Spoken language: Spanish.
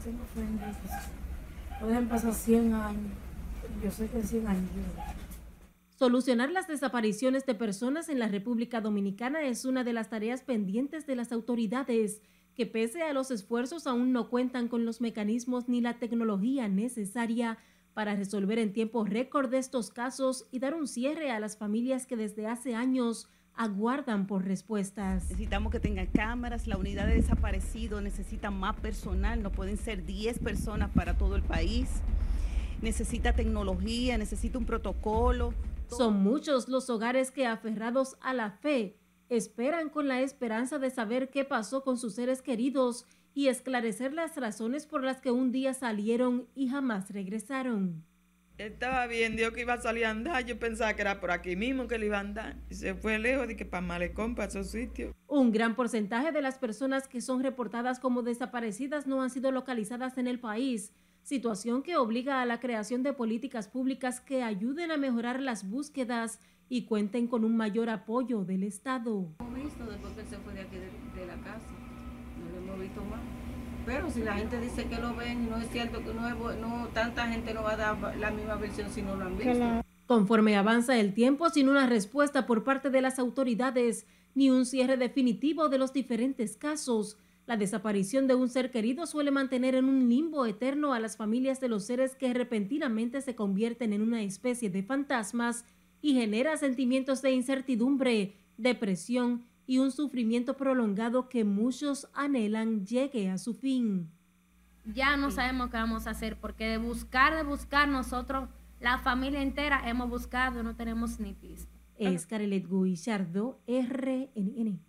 Tengo fe en Dios. Pueden pasar 100 años. Yo sé que 100 años. Solucionar las desapariciones de personas en la República Dominicana es una de las tareas pendientes de las autoridades, que pese a los esfuerzos aún no cuentan con los mecanismos ni la tecnología necesaria para resolver en tiempo récord estos casos y dar un cierre a las familias que desde hace años aguardan por respuestas. Necesitamos que tengan cámaras, la unidad de desaparecidos necesita más personal, no pueden ser 10 personas para todo el país. Necesita tecnología, necesita un protocolo. Son muchos los hogares que, aferrados a la fe, esperan con la esperanza de saber qué pasó con sus seres queridos y esclarecer las razones por las que un día salieron y jamás regresaron. Él estaba bien, dijo que iba a salir a andar. Yo pensaba que era por aquí mismo que le iba a andar. Y se fue lejos, de que para Malecón, para esos sitios. Un gran porcentaje de las personas que son reportadas como desaparecidas no han sido localizadas en el país, situación que obliga a la creación de políticas públicas que ayuden a mejorar las búsquedas y cuenten con un mayor apoyo del Estado. Hemos visto después que él se fue de aquí de la casa, no lo hemos visto más. Pero si la gente dice que lo ven, no es cierto que no tanta gente no va a dar la misma versión si no lo han visto. Conforme avanza el tiempo, sin una respuesta por parte de las autoridades ni un cierre definitivo de los diferentes casos, la desaparición de un ser querido suele mantener en un limbo eterno a las familias de los seres que repentinamente se convierten en una especie de fantasmas y genera sentimientos de incertidumbre, depresión y un sufrimiento prolongado que muchos anhelan llegue a su fin. Ya no sabemos qué vamos a hacer, porque de buscar nosotros, la familia entera hemos buscado, no tenemos ni pista. Es Carelet Guillardo, RNN.